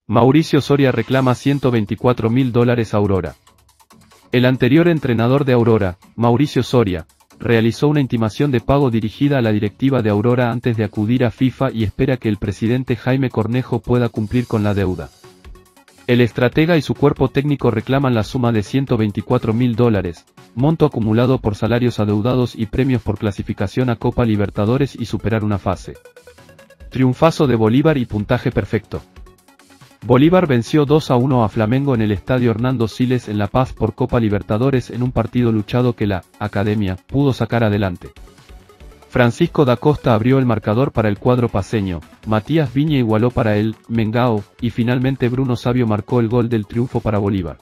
Mauricio Soria reclama $124.000 a Aurora. El anterior entrenador de Aurora, Mauricio Soria, realizó una intimación de pago dirigida a la directiva de Aurora antes de acudir a FIFA y espera que el presidente Jaime Cornejo pueda cumplir con la deuda. El estratega y su cuerpo técnico reclaman la suma de $124.000, monto acumulado por salarios adeudados y premios por clasificación a Copa Libertadores y superar una fase. Triunfazo de Bolívar y puntaje perfecto. Bolívar venció 2-1 a Flamengo en el estadio Hernando Siles en La Paz por Copa Libertadores en un partido luchado que la Academia pudo sacar adelante. Francisco da Costa abrió el marcador para el cuadro paceño, Matías Viña igualó para el Mengao, y finalmente Bruno Savio marcó el gol del triunfo para Bolívar.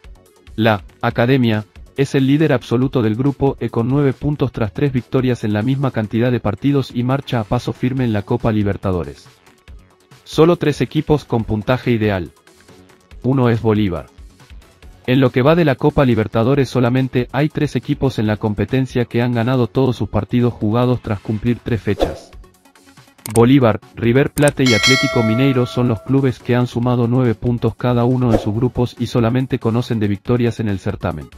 La Academia es el líder absoluto del grupo E con 9 puntos tras 3 victorias en la misma cantidad de partidos y marcha a paso firme en la Copa Libertadores. Solo 3 equipos con puntaje ideal. Uno es Bolívar. En lo que va de la Copa Libertadores solamente hay 3 equipos en la competencia que han ganado todos sus partidos jugados tras cumplir 3 fechas. Bolívar, River Plate y Atlético Mineiro son los clubes que han sumado 9 puntos cada uno en sus grupos y solamente conocen de victorias en el certamen.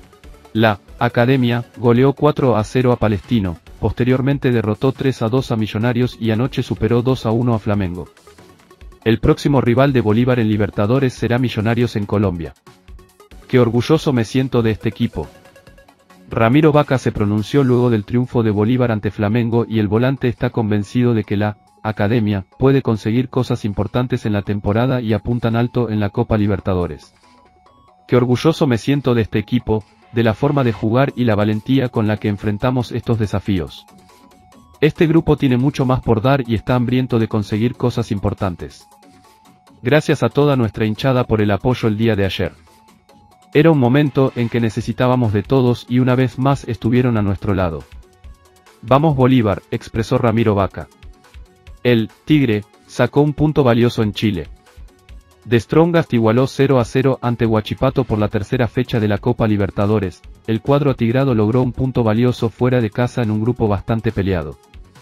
La Academia goleó 4-0 a Palestino, posteriormente derrotó 3-2 a Millonarios y anoche superó 2-1 a Flamengo. El próximo rival de Bolívar en Libertadores será Millonarios en Colombia. Qué orgulloso me siento de este equipo. Ramiro Vaca se pronunció luego del triunfo de Bolívar ante Flamengo y el volante está convencido de que la Academia puede conseguir cosas importantes en la temporada y apuntan alto en la Copa Libertadores. Qué orgulloso me siento de este equipo, de la forma de jugar y la valentía con la que enfrentamos estos desafíos. Este grupo tiene mucho más por dar y está hambriento de conseguir cosas importantes. Gracias a toda nuestra hinchada por el apoyo el día de ayer. Era un momento en que necesitábamos de todos y una vez más estuvieron a nuestro lado. Vamos Bolívar, expresó Ramiro Vaca. El Tigre sacó un punto valioso en Chile. The Strongest igualó 0-0 ante Huachipato por la tercera fecha de la Copa Libertadores. El cuadro atigrado logró un punto valioso fuera de casa en un grupo bastante peleado.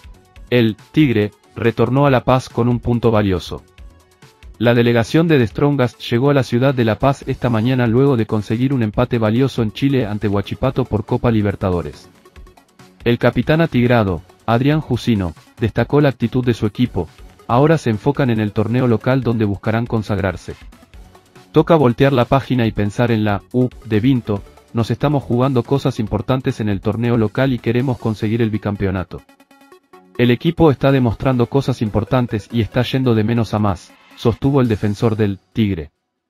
El Tigre retornó a La Paz con un punto valioso. La delegación de The Strongest llegó a la ciudad de La Paz esta mañana luego de conseguir un empate valioso en Chile ante Huachipato por Copa Libertadores. El capitán atigrado, Adrián Jusino, destacó la actitud de su equipo. Ahora se enfocan en el torneo local donde buscarán consagrarse. Toca voltear la página y pensar en la U de Vinto. Nos estamos jugando cosas importantes en el torneo local y queremos conseguir el bicampeonato. El equipo está demostrando cosas importantes y está yendo de menos a más, sostuvo el defensor del Tigre.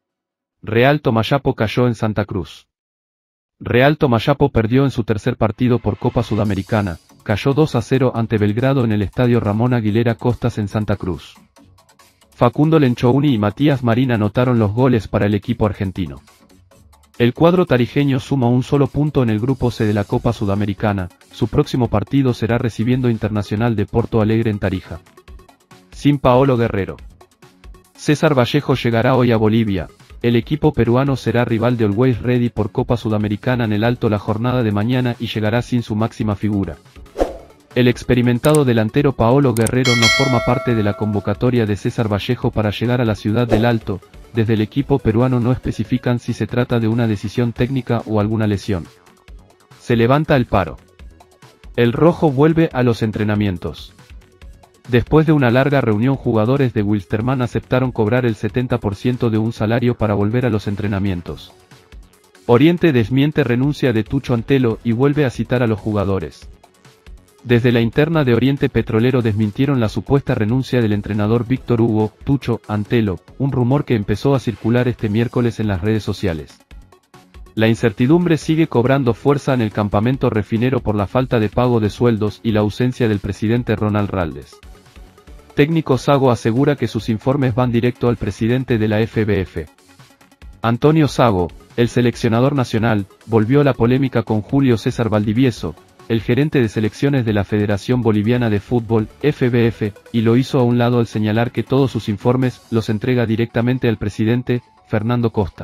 Real Tomayapo cayó en Santa Cruz. Real Tomayapo perdió en su tercer partido por Copa Sudamericana, cayó 2-0 ante Belgrado en el estadio Ramón Aguilera Costas en Santa Cruz. Facundo Lenchouni y Matías Marín anotaron los goles para el equipo argentino. El cuadro tarijeño suma un solo punto en el grupo C de la Copa Sudamericana, su próximo partido será recibiendo Internacional de Porto Alegre en Tarija. Sin Paolo Guerrero. César Vallejo llegará hoy a Bolivia, el equipo peruano será rival de Always Ready por Copa Sudamericana en el Alto la jornada de mañana y llegará sin su máxima figura. El experimentado delantero Paolo Guerrero no forma parte de la convocatoria de César Vallejo para llegar a la ciudad del Alto. Desde el equipo peruano no especifican si se trata de una decisión técnica o alguna lesión. Se levanta el paro. El rojo vuelve a los entrenamientos. Después de una larga reunión, jugadores de Wilstermann aceptaron cobrar el 70% de un salario para volver a los entrenamientos. Oriente desmiente renuncia de Tucho Antelo y vuelve a citar a los jugadores. Desde la interna de Oriente Petrolero desmintieron la supuesta renuncia del entrenador Víctor Hugo Tucho Antelo, un rumor que empezó a circular este miércoles en las redes sociales. La incertidumbre sigue cobrando fuerza en el campamento refinero por la falta de pago de sueldos y la ausencia del presidente Ronald Raldes. Técnico Sago asegura que sus informes van directo al presidente de la FBF. Antonio Sago, el seleccionador nacional, volvió a la polémica con Julio César Valdivieso, el gerente de selecciones de la Federación Boliviana de Fútbol, FBF, y lo hizo a un lado al señalar que todos sus informes los entrega directamente al presidente, Fernando Costa.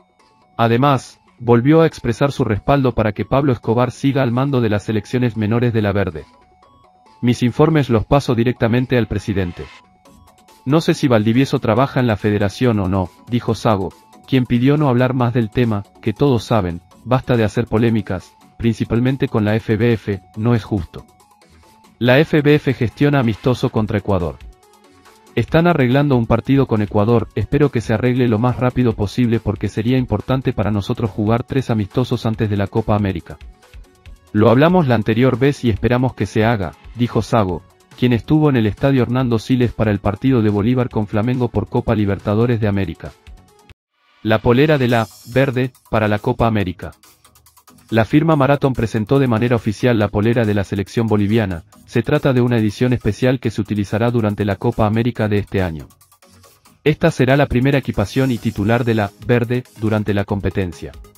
Además, volvió a expresar su respaldo para que Pablo Escobar siga al mando de las selecciones menores de la Verde. Mis informes los paso directamente al presidente. No sé si Valdivieso trabaja en la federación o no, dijo Sago, quien pidió no hablar más del tema, que todos saben, basta de hacer polémicas, principalmente con la FBF, no es justo. La FBF gestiona amistoso contra Ecuador. Están arreglando un partido con Ecuador, espero que se arregle lo más rápido posible porque sería importante para nosotros jugar 3 amistosos antes de la Copa América. Lo hablamos la anterior vez y esperamos que se haga, dijo Sago, quien estuvo en el estadio Hernando Siles para el partido de Bolívar con Flamengo por Copa Libertadores de América. La polera de la verde para la Copa América. La firma Marathon presentó de manera oficial la polera de la selección boliviana. Se trata de una edición especial que se utilizará durante la Copa América de este año. Esta será la primera equipación y titular de la verde durante la competencia.